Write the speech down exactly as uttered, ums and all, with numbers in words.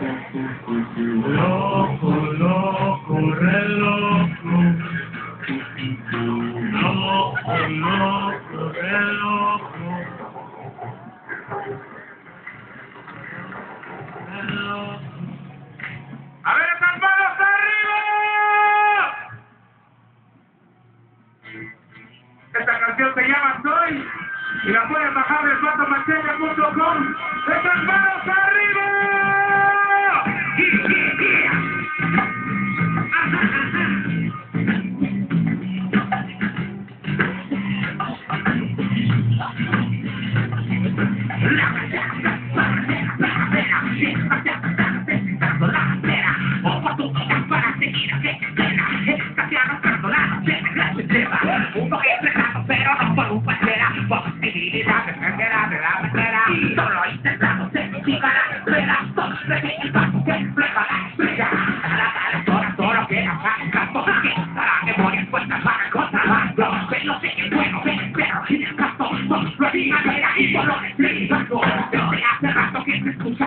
Loco, loco, re loco. Loco, loco, re loco. Re loco. ¡A ver, esas manos arriba! Esta canción se llama Soy y la pueden bajar de pato machete punto com. ¡Esas manos arriba! Uno que es pesado, pero no por un cualquiera. Posibilidad de prender la verdadera. Solo intentando se siga la espera. Solo se el paso que refleja la estrella. Cada cada hora, todo que la faca. Porque para memoria cuenta para el contrabando. Pero sé que bueno, pero sin el caso. Solo lo diga, y solo le estoy dando. Desde hace rato que se escucha.